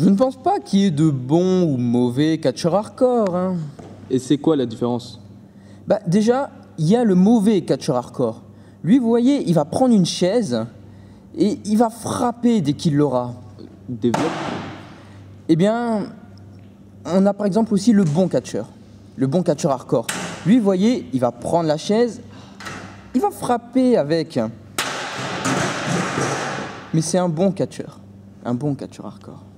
Je ne pense pas qu'il y ait de bons ou mauvais catcheurs hardcore, hein. Et c'est quoi la différence? Bah déjà, il y a le mauvais catcheur hardcore. Lui, vous voyez, il va prendre une chaise et il va frapper dès qu'il l'aura. Développe. Eh bien, on a par exemple aussi le bon catcheur hardcore. Lui, vous voyez, il va prendre la chaise, il va frapper avec. Mais c'est un bon catcheur hardcore.